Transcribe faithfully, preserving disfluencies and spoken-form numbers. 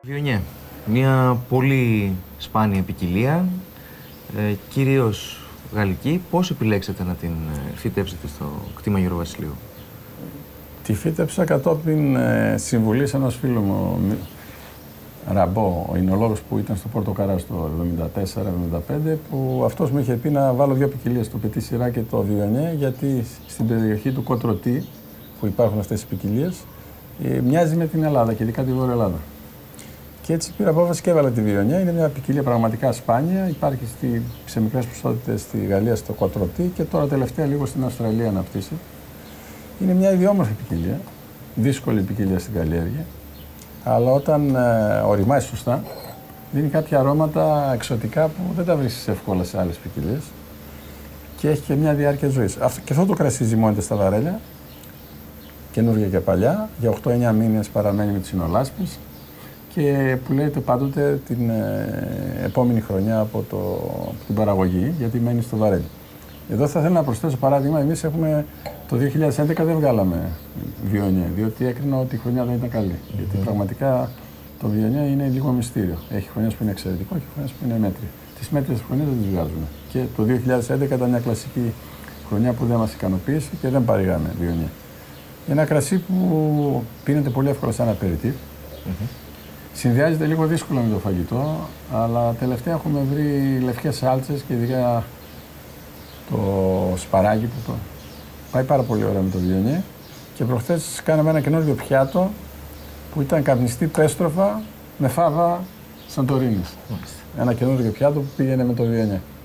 Βιονιέ, μια πολύ σπάνια ποικιλία, ε, κυρίως γαλλική. Πώς επιλέξατε να την φυτέψετε στο κτήμα Γιώργου Βασιλείου? Τη φύτεψα κατόπιν ε, συμβουλής ενός φίλου μου, Ραμπό, ο εινολόγος που ήταν στο Πορτοκαράς το εβδομήντα τέσσερα εβδομήντα πέντε, που αυτός μου είχε πει να βάλω δύο ποικιλίες, το Petit Syrah και το Βιονιέ, γιατί στην περιοχή του Κοτρωτή, που υπάρχουν αυτές οι ποικιλίες, ε, μοιάζει με την Ελλάδα και ειδικά τη Βόρεια Ελλάδα. Και έτσι πήρα απόφαση και έβαλα τη Βιονιέ. Είναι μια ποικιλία πραγματικά σπάνια. Υπάρχει στη, σε μικρές ποσότητες στη Γαλλία, στο Κοτρωτή, και τώρα τελευταία λίγο στην Αυστραλία αναπτύσσεται. Είναι μια ιδιόμορφη ποικιλία, δύσκολη ποικιλία στην καλλιέργεια, αλλά όταν ε, οριμάσει σωστά, δίνει κάποια αρώματα εξωτικά που δεν τα βρίσκεις εύκολα σε άλλες ποικιλίες και έχει και μια διάρκεια ζωής. Αυτό, και αυτό το κρασί ζυμώνεται στα βαρέλια, καινούργια και παλιά, για οκτώ εννιά μήνες παραμένει με τις συνολάσπες και πουλείται πάντοτε την ε, επόμενη χρονιά από, το, από την παραγωγή, γιατί μένει στο βαρέλι. Εδώ θα ήθελα να προσθέσω παράδειγμα. Εμείς έχουμε το δύο χιλιάδες έντεκα δεν βγάλαμε Βιονιέ, διότι έκρινα ότι η χρονιά δεν ήταν καλή. Mm-hmm. Γιατί πραγματικά το Βιονιέ είναι λίγο μυστήριο. Έχει χρονιές που είναι εξαιρετικό και χρονιές που είναι μέτριο. Τις μέτριες χρονιές δεν τις βγάζουμε. Και το δύο χιλιάδες έντεκα ήταν μια κλασική χρονιά που δεν μας ικανοποίησε και δεν παρήγαμε Βιονιέ. Ένα κρασί που πίνεται πολύ εύκολα σαν απεριτίβ. Mm-hmm. Συνδυάζεται λίγο δύσκολα με το φαγητό, αλλά τελευταία έχουμε βρει λευκές σάλτσες και ειδικά το σπαράκι που το... πάει πάρα πολύ ωραία με το Βιονιέ. Και προχθές κάναμε ένα καινούργιο πιάτο που ήταν καπνιστή πέστροφα με φάβα Σαντορίνης. Ένα καινούργιο πιάτο που πήγαινε με το Βιονιέ.